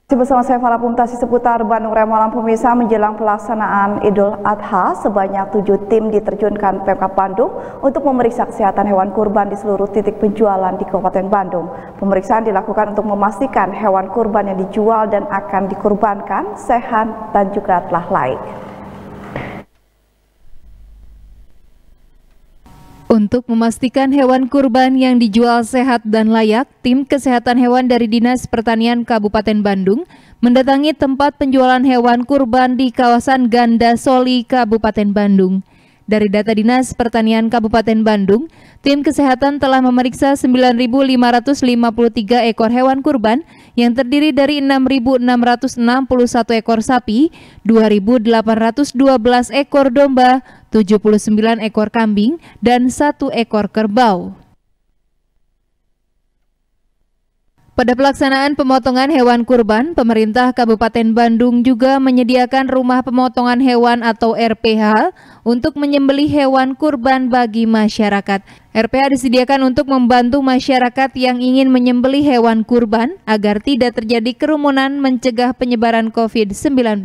Bersama saya Farah Pumtasi seputar Bandung Raya Malam pemirsa, menjelang pelaksanaan Idul Adha sebanyak 7 tim diterjunkan Pemkab Bandung untuk memeriksa kesehatan hewan kurban di seluruh titik penjualan di Kabupaten Bandung. Pemeriksaan dilakukan untuk memastikan hewan kurban yang dijual dan akan dikurbankan sehat dan juga telah layak. Untuk memastikan hewan kurban yang dijual sehat dan layak, tim kesehatan hewan dari Dinas Pertanian Kabupaten Bandung mendatangi tempat penjualan hewan kurban di kawasan Ganda Soli, Kabupaten Bandung. Dari data Dinas Pertanian Kabupaten Bandung, tim kesehatan telah memeriksa 9.553 ekor hewan kurban yang terdiri dari 6.661 ekor sapi, 2.812 ekor domba, 79 ekor kambing, dan 1 ekor kerbau. Pada pelaksanaan pemotongan hewan kurban, pemerintah Kabupaten Bandung juga menyediakan rumah pemotongan hewan atau RPH untuk menyembelih hewan kurban bagi masyarakat. RPH disediakan untuk membantu masyarakat yang ingin menyembelih hewan kurban agar tidak terjadi kerumunan mencegah penyebaran COVID-19.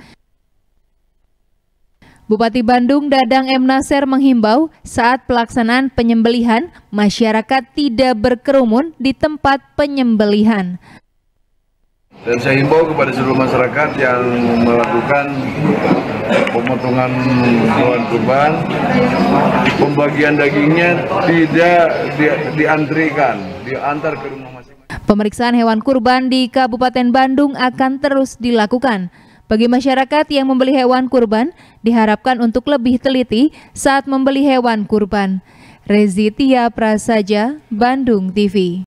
Bupati Bandung Dadang M. Nasir menghimbau saat pelaksanaan penyembelihan, masyarakat tidak berkerumun di tempat penyembelihan. Dan saya himbau kepada seluruh masyarakat yang melakukan pemotongan hewan kurban, pembagian dagingnya tidak diantrikan, diantar ke rumah masing-masing. Pemeriksaan hewan kurban di Kabupaten Bandung akan terus dilakukan. Bagi masyarakat yang membeli hewan kurban, diharapkan untuk lebih teliti saat membeli hewan kurban. Rezi Tia Prasaja, Bandung TV.